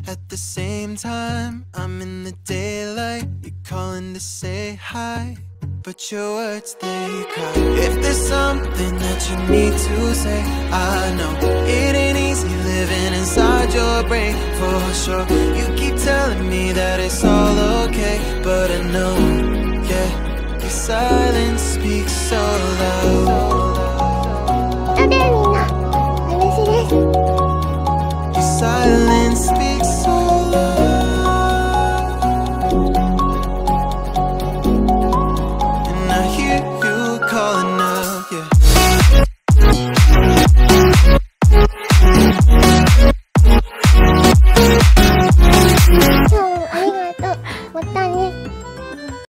At the same time, I'm in the daylight. You're calling to say hi, but your words, they cry. If there's something that you need to say, I know it ain't easy living inside your brain, for sure. You keep telling me that it's all okay, but I know, yeah, your silence speaks so loud.